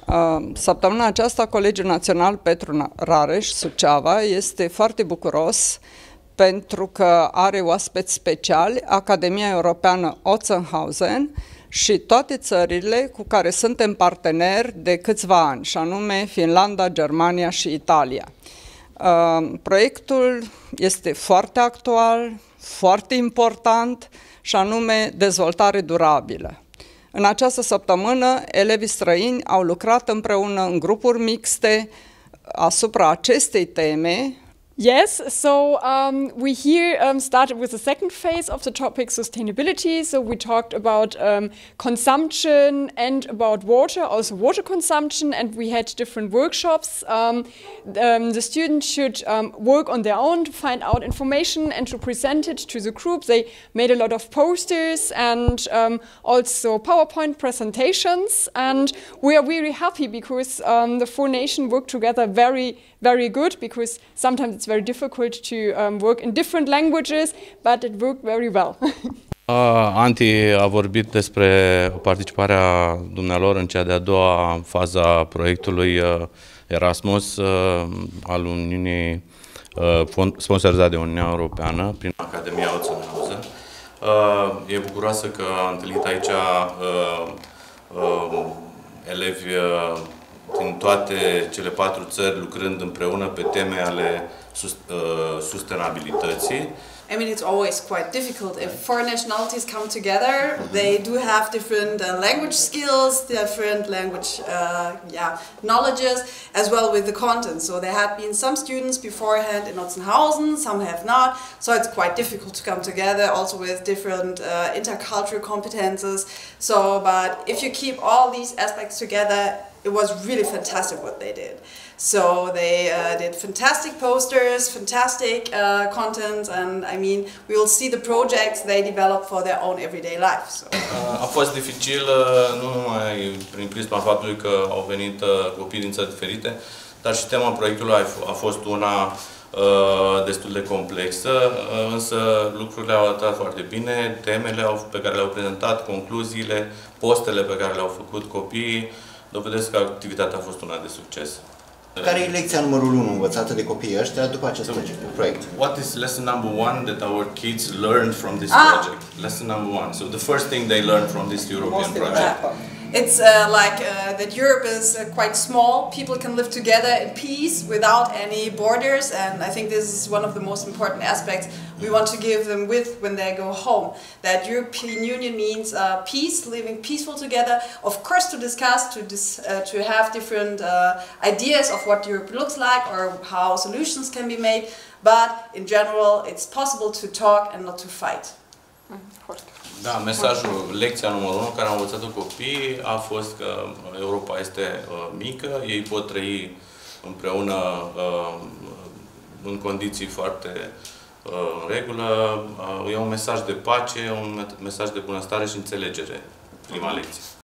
Săptămâna aceasta, Colegiul Național Petru Rareș, Suceava, este foarte bucuros pentru că are oaspeți speciali, Academia Europeană Otzenhausen și toate țările cu care suntem parteneri de câțiva ani, și anume Finlanda, Germania și Italia. Proiectul este foarte actual, foarte important, și anume dezvoltare durabilă. În această săptămână, elevii străini au lucrat împreună în grupuri mixte asupra acestei teme. Yes, so we here started with the second phase of the topic sustainability. So we talked about consumption and about water, also water consumption, and we had different workshops. The students should work on their own to find out information and to present it to the group. They made a lot of posters and also PowerPoint presentations, and we are really happy because the four nations work together very good, because sometimes it's very difficult to work in different languages, but it worked very well. Anti a vorbit despre participarea dumnealor în cea de-a doua fază a proiectului Erasmus al Uniunii, sponsorizat de Uniunea Europeană prin Academia Otzenhausen. E bucuroasă că a întâlnit aici elevi din toate cele 4 țări lucrând împreună pe teme ale sustenabilității. I mean, it's always quite difficult if four nationalities come together. They do have different language skills, different language knowledges, as well with the content. So there had been some students beforehand in Otzenhausen, some have not. So it's quite difficult to come together, also with different intercultural competences. So, but if you keep all these aspects together, it was really fantastic what they did. So they did fantastic posters, fantastic content, and I mean, we will see the projects they develop for their own everyday life. So. A fost dificil nu numai prin prisma faptului că au venit copii din țări diferite, dar și tema proiectului a fost una destul de complexă, însă lucrurile au arătat foarte bine, temele pe care le-au prezentat, concluziile, postele pe care le-au făcut copiii, dovedesc că activitatea a fost una de succes. Care e lecția numărul 1 învățată de copiii ăștia după acest proiect? What is lesson number 1 that our kids learned from this project? Lesson number 1. So the first thing they learned from this European project. It's that Europe is quite small. People can live together in peace without any borders, and I think this is one of the most important aspects we want to give them with when they go home. That European Union means peace, living peaceful together. Of course, to discuss, to have different ideas of what Europe looks like or how solutions can be made. But in general, it's possible to talk and not to fight. Da, mesajul, lecția numărul 1 care am învățat-o copiii a fost că Europa este mică, ei pot trăi împreună în condiții foarte în regulă. E un mesaj de pace, un mesaj de bunăstare și înțelegere, prima lecție.